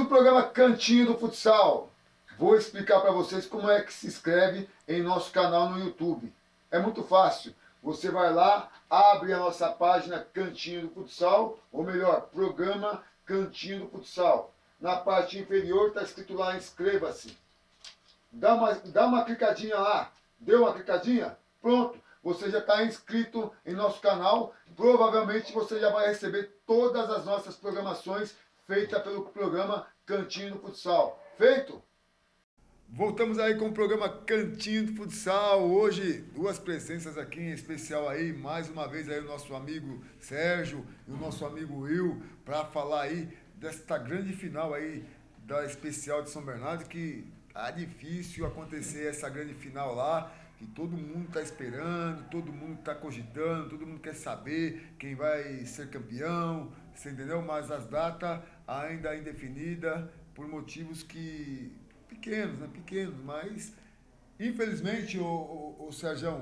do programa Cantinho do Futsal. Vou explicar para vocês como é que se inscreve em nosso canal no YouTube. É muito fácil. Você vai lá, abre a nossa página Cantinho do Futsal, ou melhor, programa Cantinho do Futsal. Na parte inferior está escrito lá, inscreva-se. Dá uma clicadinha lá. Deu uma clicadinha? Pronto. Você já está inscrito em nosso canal. Provavelmente você já vai receber todas as nossas programações feitas pelo programa Cantinho do Futsal. Feito? Voltamos aí com o programa Cantinho do Futsal. Hoje, duas presenças aqui em especial aí. Mais uma vez aí o nosso amigo Sérgio e o nosso amigo Will para falar aí desta grande final aí da especial de São Bernardo, que tá difícil acontecer essa grande final lá, que todo mundo tá esperando, todo mundo tá cogitando, todo mundo quer saber quem vai ser campeão, você entendeu? Mas as datas ainda indefinidas por motivos que pequenos, né? Pequenos, mas infelizmente o Sérgio,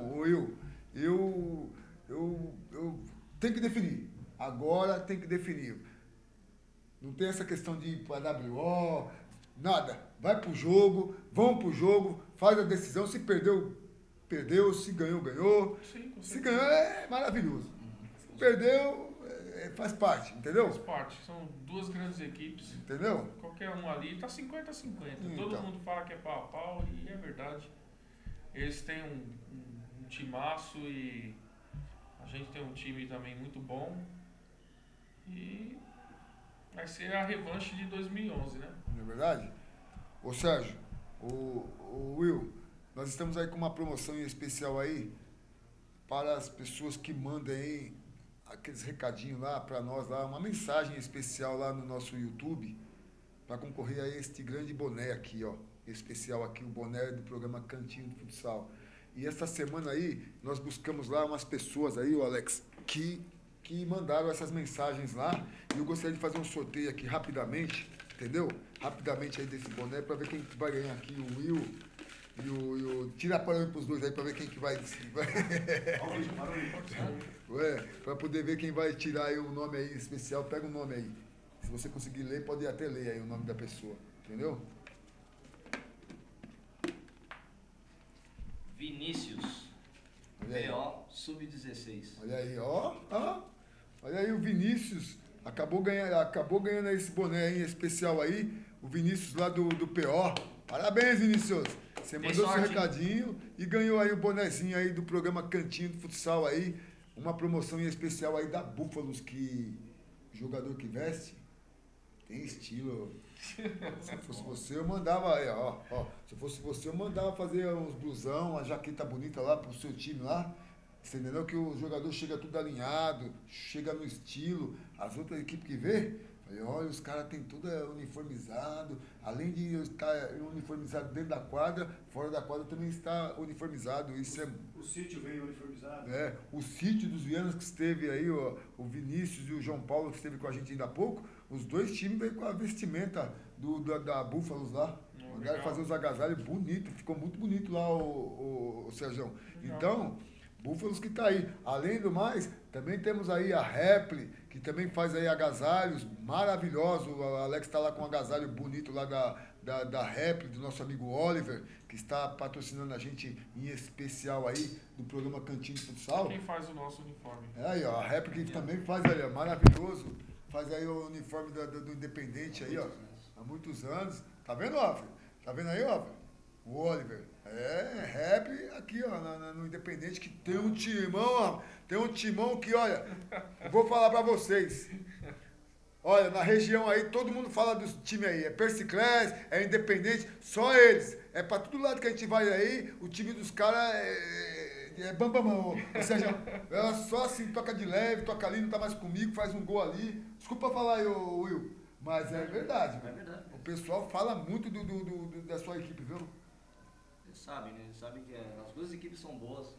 eu tenho que definir. Agora tem que definir. Não tem essa questão de ir para WO, nada. Vai pro jogo, vão pro jogo, faz a decisão. Se perdeu, perdeu. Se ganhou, ganhou. Sim, se ganhou, é maravilhoso. Se perdeu, faz parte, entendeu? Faz parte. São duas grandes equipes. Entendeu? Qualquer um ali tá 50-50. Então. Todo mundo fala que é pau a pau e é verdade. Eles têm um timaço e a gente tem um time também muito bom. E vai ser a revanche de 2011, né? Não é verdade? Ô Sérgio, o Will, nós estamos aí com uma promoção em especial aí para as pessoas que mandem aí aqueles recadinhos lá para nós lá, uma mensagem especial lá no nosso YouTube para concorrer a este grande boné aqui, ó, especial aqui, o boné do programa Cantinho do Futsal. E esta semana aí nós buscamos lá umas pessoas aí, o Alex, que mandaram essas mensagens lá, e eu gostaria de fazer um sorteio aqui rapidamente, entendeu? Rapidamente aí desse boné, para ver quem vai ganhar aqui, o Will e o... Tira a parada pros dois aí, para ver quem que vai... para poder ver quem vai tirar aí o nome aí especial, pega o nome aí. Se você conseguir ler, pode até ler aí o nome da pessoa, entendeu? Vinícius, PO, sub-16. Olha aí, ó. Olha aí o Vinícius, acabou ganhando esse boné aí especial aí, o Vinícius lá do PO. Parabéns, Vinícius. Você mandou seu recadinho e ganhou aí o bonezinho aí do programa Cantinho do Futsal aí, uma promoção em especial aí da Búfalos, que o jogador que veste tem estilo. Se fosse você, eu mandava aí, ó. Se fosse você, eu mandava fazer uns blusão, uma jaqueta bonita lá pro seu time lá. Você entendeu? Que o jogador chega tudo alinhado, chega no estilo. As outras equipes que vê, olha, os caras tem tudo uniformizado. Além de estar uniformizado dentro da quadra, fora da quadra também está uniformizado. Isso o sítio veio uniformizado. O sítio dos Vianos que esteve aí, ó, o Vinícius e o João Paulo que esteve com a gente ainda há pouco, os dois times veio com a vestimenta da Búfalos lá. Mandaram fazer os agasalhos bonito, ficou muito bonito lá o Sérgio. Então, Búfalos que tá aí. Além do mais, também temos aí a Repli, que também faz aí agasalhos maravilhosos. O Alex tá lá com um agasalho bonito lá da Repli, do nosso amigo Oliver, que está patrocinando a gente em especial aí do programa Cantinho do Futsal. Quem faz o nosso uniforme? Aí, ó, a Repli que também faz aí, ó, maravilhoso. Faz aí o uniforme do Independente aí, ó, há muitos anos. Tá vendo, Oliver? Tá vendo aí, Oliver? O Oliver. Rap aqui, ó, no Independente, que tem um timão, ó. Tem um timão que, olha, vou falar pra vocês. Olha, na região aí, todo mundo fala dos times aí. É Persiclés, é Independente, só eles. É pra todo lado que a gente vai aí, o time dos caras é bambamão. Ou seja, é só assim, toca de leve, toca ali, não tá mais comigo, faz um gol ali. Desculpa falar aí, Will, mas é verdade, velho. É verdade. O pessoal fala muito da sua equipe, viu? Eles sabem, né? Eles sabem que as duas equipes são boas.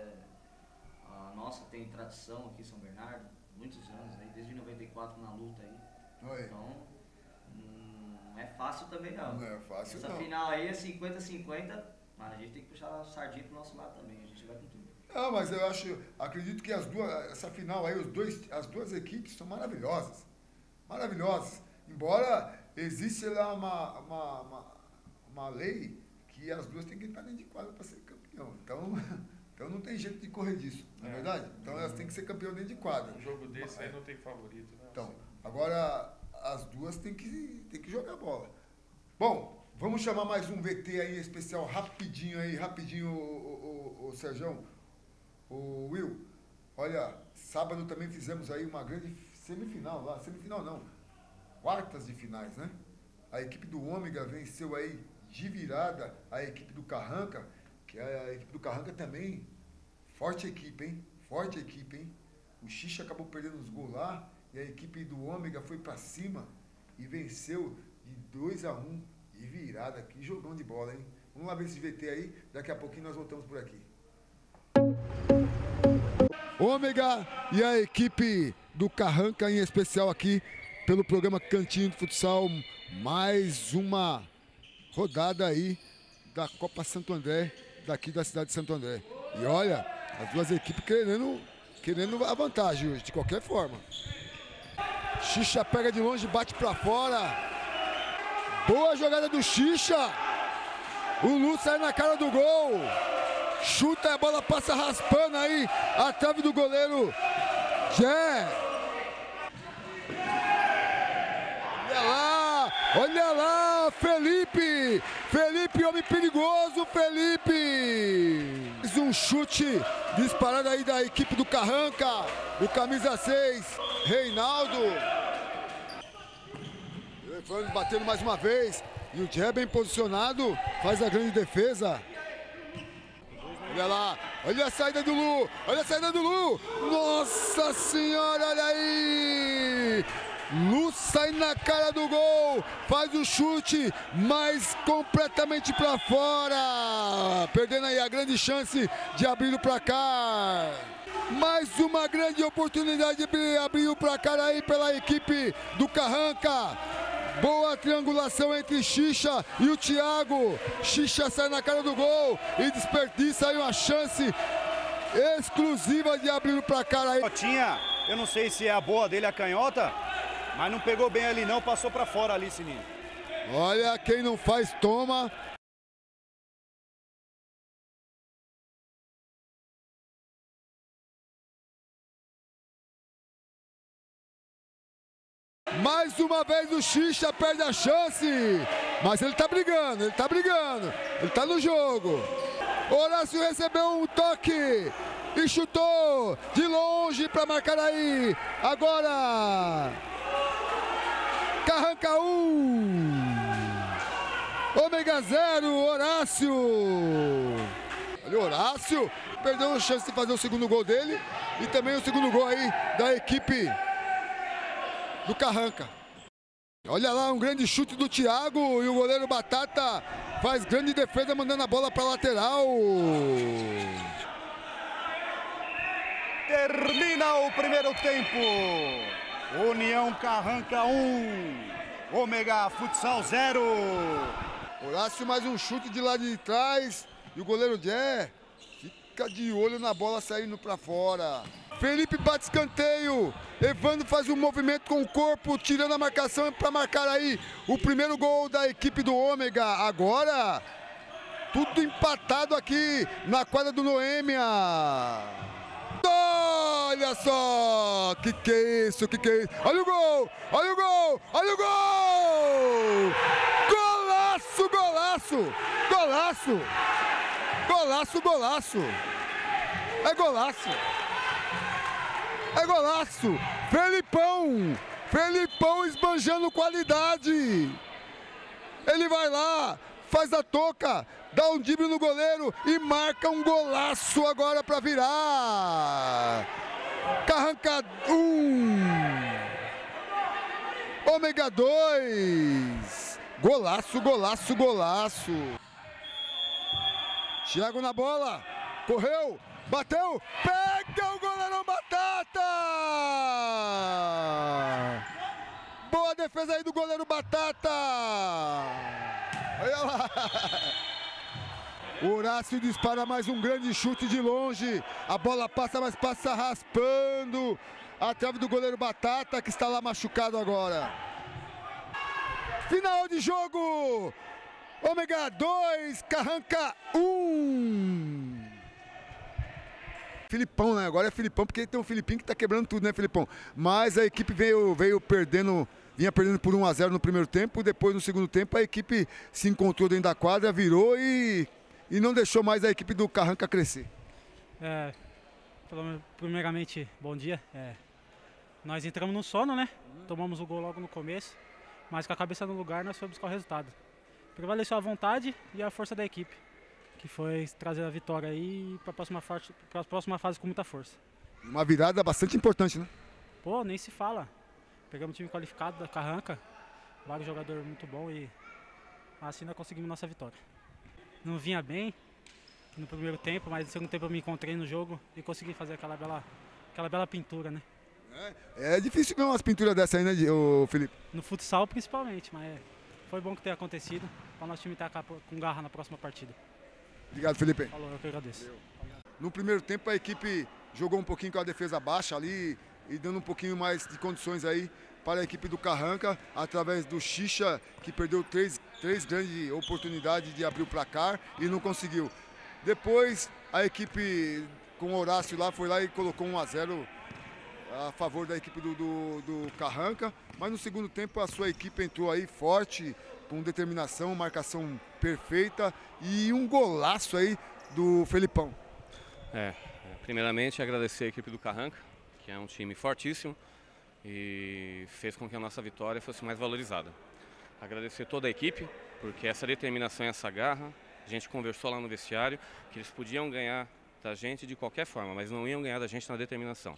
A nossa tem tradição aqui em São Bernardo, muitos anos, aí, desde 94 na luta aí. Oi. Então, não é fácil também não. Não é fácil. Essa não. final aí é 50-50, mas a gente tem que puxar a sardinha pro nosso lado também, a gente vai com tudo. Não, mas acredito que essa final aí, as duas equipes são maravilhosas. Maravilhosas. Embora existe lá uma lei que as duas têm que estar dentro de quadra para ser campeão. Então não tem jeito de correr disso, não é verdade? Então elas têm que ser campeão dentro de quadra. Um jogo desse aí não tem favorito, né? Então, agora as duas têm que jogar bola. Bom, vamos chamar mais um VT aí especial rapidinho, o Serjão, o Will. Olha, sábado também fizemos aí uma grande semifinal lá, semifinal não, quartas de finais, né? A equipe do Ômega venceu aí de virada a equipe do Carranca, que a equipe do Carranca também, forte equipe, hein? Forte equipe, hein? O Xixa acabou perdendo os gols lá e a equipe do Ômega foi pra cima e venceu de 2-1 de virada. Que jogão de bola, hein? Vamos lá ver esse VT aí, daqui a pouquinho nós voltamos por aqui. Ômega e a equipe do Carranca, em especial aqui pelo programa Cantinho de Futsal, mais uma rodada aí da Copa Santo André, daqui da cidade de Santo André. E olha, as duas equipes querendo a vantagem hoje, de qualquer forma. Xixa pega de longe, bate pra fora. Boa jogada do Xixa. O Lu sai na cara do gol. Chuta e a bola passa raspando aí a trave do goleiro Jé. Olha lá, Felipe, homem perigoso, Felipe. Mais um chute disparado aí da equipe do Carranca, o camisa 6, Reinaldo. Elefante batendo mais uma vez e o Jé bem posicionado, faz a grande defesa. Olha lá, olha a saída do Lu, Nossa Senhora, olha aí! Lu sai na cara do gol, faz o chute, mas completamente para fora, perdendo aí a grande chance de abrir o placar. Mais uma grande oportunidade de abrir o placar aí pela equipe do Carranca. Boa triangulação entre Xixa e o Thiago. Xixa sai na cara do gol e desperdiça aí uma chance exclusiva de abrir o placar aí. Eu não sei se é a boa dele, a canhota, mas não pegou bem ali não, passou pra fora ali, Sininho. Olha, quem não faz, toma. Mais uma vez o Xixa perde a chance, mas ele tá brigando, ele tá no jogo. Horácio recebeu um toque e chutou de longe para marcar aí. Agora, Carranca 1, Ômega 0, Horácio. Olha o Horácio, perdeu a chance de fazer o segundo gol dele e também o segundo gol aí da equipe do Carranca. Olha lá, um grande chute do Thiago e o goleiro Batata faz grande defesa, mandando a bola para lateral. Termina o primeiro tempo. União Carranca 1, Ômega Futsal 0. Horácio mais um chute de lá de trás e o goleiro Jé fica de olho na bola saindo para fora. Felipe bate escanteio, Evandro faz um movimento com o corpo, tirando a marcação para marcar aí o primeiro gol da equipe do Ômega. Agora, tudo empatado aqui na quadra do Noêmia. Olha só, que é isso? Olha o gol! Golaço! É golaço! Felipão esbanjando qualidade. Ele vai lá, faz a toca, dá um drible no goleiro e marca um golaço agora para virar. Carranca 1, Ômega 2. Golaço! Thiago na bola, correu, bateu, pega o goleirão Batata! Boa defesa aí do goleiro Batata! Olha lá! O Horácio dispara mais um grande chute de longe. A bola passa, mas passa raspando a trave do goleiro Batata, que está lá machucado agora. Final de jogo! Ômega 2, Carranca 1. Filipão, né? Agora é Filipão, porque tem um Filipinho que tá quebrando tudo, né, Filipão? Mas a equipe veio perdendo, vinha perdendo por 1-0 no primeiro tempo, depois no segundo tempo a equipe se encontrou dentro da quadra, virou e não deixou mais a equipe do Carranca crescer. Primeiramente, bom dia. Nós entramos no sono, né? Tomamos o gol logo no começo, mas com a cabeça no lugar nós fomos buscar o resultado. Prevaleceu a vontade e a força da equipe, que foi trazer a vitória aí para a próxima fase com muita força. Uma virada bastante importante, né? Pô, nem se fala. Pegamos um time qualificado da Carranca, vários jogadores muito bons e assim nós conseguimos nossa vitória. Não vinha bem no primeiro tempo, mas no segundo tempo eu me encontrei no jogo e consegui fazer aquela bela pintura, né? É difícil ver umas pinturas dessa aí, né, Felipe? No futsal principalmente, mas foi bom que tenha acontecido para o nosso time estar com garra na próxima partida. Obrigado, Felipe. Falou, eu que agradeço. No primeiro tempo a equipe jogou um pouquinho com a defesa baixa ali e dando um pouquinho mais de condições aí para a equipe do Carranca, através do Xixa, que perdeu três grandes oportunidades de abrir o placar e não conseguiu. Depois a equipe com o Horácio lá foi lá e colocou 1-0 a favor da equipe do Carranca, mas no segundo tempo a sua equipe entrou aí forte, com determinação, marcação perfeita e um golaço aí do Felipão. Primeiramente agradecer a equipe do Carranca, que é um time fortíssimo e fez com que a nossa vitória fosse mais valorizada. Agradecer toda a equipe, porque essa determinação e essa garra, a gente conversou lá no vestiário, que eles podiam ganhar da gente de qualquer forma, mas não iam ganhar da gente na determinação.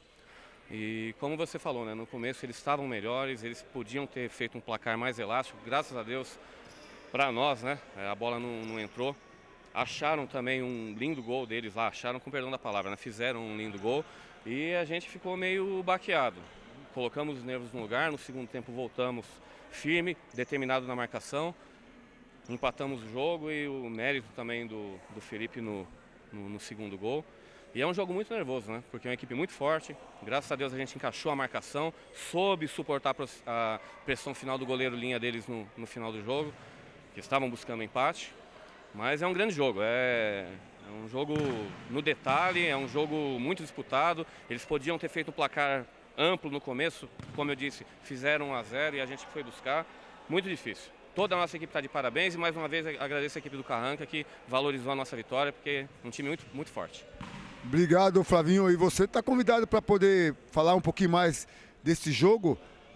E como você falou, né, no começo eles estavam melhores, eles podiam ter feito um placar mais elástico, graças a Deus, para nós, né, a bola não entrou. Acharam também um lindo gol deles lá, acharam com perdão da palavra, né, fizeram um lindo gol e a gente ficou meio baqueado. Colocamos os nervos no lugar, no segundo tempo voltamos firme, determinado na marcação, empatamos o jogo e o mérito também do Felipe no segundo gol. E é um jogo muito nervoso, né? Porque é uma equipe muito forte. Graças a Deus a gente encaixou a marcação, soube suportar a pressão final do goleiro linha deles no final do jogo, que estavam buscando empate. Mas é um grande jogo, é um jogo no detalhe, é um jogo muito disputado. Eles podiam ter feito um placar amplo no começo, como eu disse, fizeram 1-0 e a gente foi buscar. Muito difícil. Toda a nossa equipe está de parabéns e mais uma vez agradeço a equipe do Carranca que valorizou a nossa vitória, porque é um time muito, muito forte. Obrigado, Flavinho. E você está convidado para poder falar um pouquinho mais desse jogo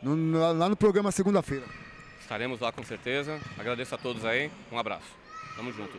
lá no programa segunda-feira. Estaremos lá com certeza. Agradeço a todos aí. Um abraço. Tamo junto.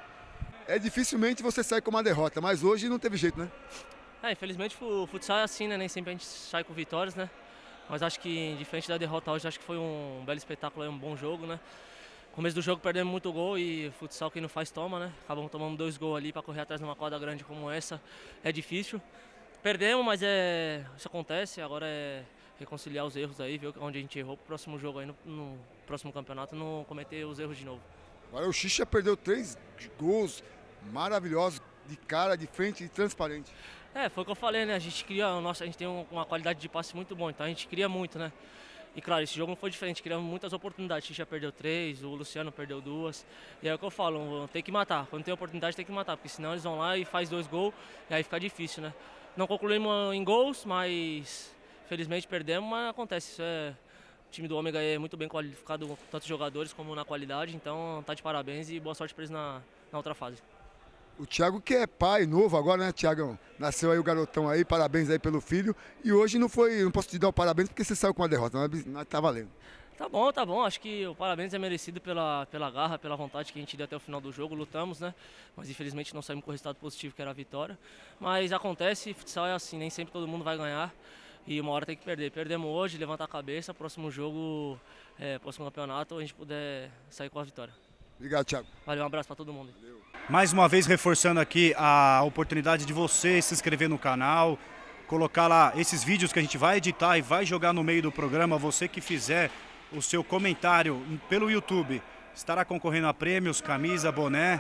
Dificilmente você sai com uma derrota, mas hoje não teve jeito, né? Infelizmente o futsal é assim, né? Nem sempre a gente sai com vitórias, né? Mas acho que, diferente da derrota hoje, acho que foi um belo espetáculo, um bom jogo, né? No começo do jogo perdemos muito gol e futsal quem não faz toma, né? Acabamos tomando 2 gols ali para correr atrás de uma quadra grande como essa. É difícil. Perdemos, mas isso acontece. Agora é reconciliar os erros aí, ver onde a gente errou pro próximo jogo aí, no próximo campeonato, não cometer os erros de novo. Agora o Xixa perdeu 3 gols maravilhosos, de cara, de frente e transparente. Foi o que eu falei, né? A gente tem uma qualidade de passe muito boa, então a gente cria muito, né? E claro, esse jogo não foi diferente, criamos muitas oportunidades. O Xixa perdeu 3, o Luciano perdeu 2. E é o que eu falo, tem que matar. Quando tem oportunidade tem que matar, porque senão eles vão lá e faz 2 gols e aí fica difícil, né? Não concluímos em gols, mas felizmente perdemos, mas acontece. O time do Ômega é muito bem qualificado, tanto os jogadores como na qualidade, então tá de parabéns e boa sorte para eles na outra fase. O Thiago, que é pai novo agora, né, Thiagão? Nasceu aí o garotão aí, parabéns aí pelo filho. E hoje não posso te dar o parabéns porque você saiu com a derrota, mas tá valendo. Tá bom. Acho que o parabéns é merecido pela garra, pela vontade que a gente deu até o final do jogo. Lutamos, né? Mas infelizmente não saímos com o resultado positivo, que era a vitória. Mas acontece, futsal é assim, nem sempre todo mundo vai ganhar. E uma hora tem que perder. Perdemos hoje, levantar a cabeça, próximo jogo, próximo campeonato, a gente puder sair com a vitória. Obrigado, Thiago. Valeu, um abraço para todo mundo. Valeu. Mais uma vez reforçando aqui a oportunidade de você se inscrever no canal, colocar lá esses vídeos que a gente vai editar e vai jogar no meio do programa. Você que fizer o seu comentário pelo YouTube estará concorrendo a prêmios, camisa, boné.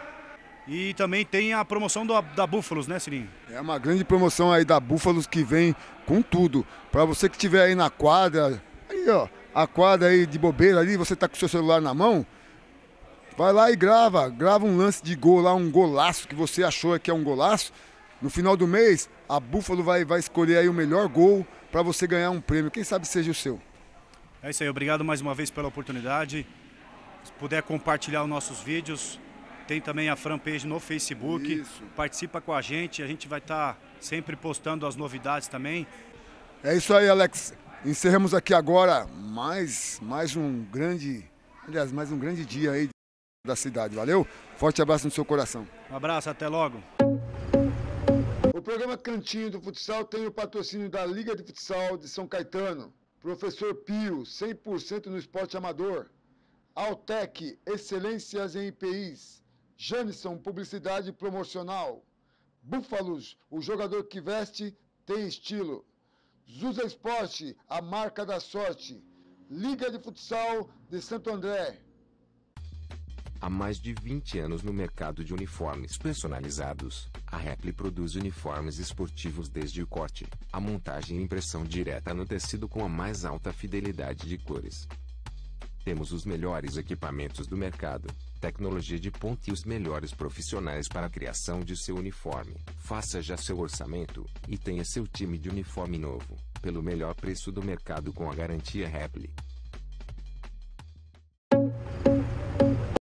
E também tem a promoção da Búfalos, né, Cirinho? É uma grande promoção aí da Búfalos que vem com tudo. Para você que estiver aí na quadra, aí ó, a quadra aí de bobeira ali, você tá com o seu celular na mão, vai lá e grava um lance de gol lá, um golaço que você achou que é um golaço. No final do mês, a Buffalo vai escolher aí o melhor gol para você ganhar um prêmio. Quem sabe seja o seu. É isso aí, obrigado mais uma vez pela oportunidade. Se puder compartilhar os nossos vídeos, tem também a fanpage no Facebook. Isso. Participa com a gente vai estar sempre postando as novidades também. É isso aí, Alex. Encerramos aqui agora mais um grande dia aí da cidade. Valeu? Forte abraço no seu coração. Um abraço, até logo. O programa Cantinho do Futsal tem o patrocínio da Liga de Futsal de São Caetano, Professor Pio, 100% no esporte amador, Altec, excelências em IPIs, Janison, publicidade promocional, Búfalos, o jogador que veste tem estilo, Zusa Esporte, a marca da sorte, Liga de Futsal de Santo André. Há mais de 20 anos no mercado de uniformes personalizados, a Repli produz uniformes esportivos desde o corte, a montagem e impressão direta no tecido com a mais alta fidelidade de cores. Temos os melhores equipamentos do mercado, tecnologia de ponta e os melhores profissionais para a criação de seu uniforme. Faça já seu orçamento e tenha seu time de uniforme novo, pelo melhor preço do mercado com a garantia Repli.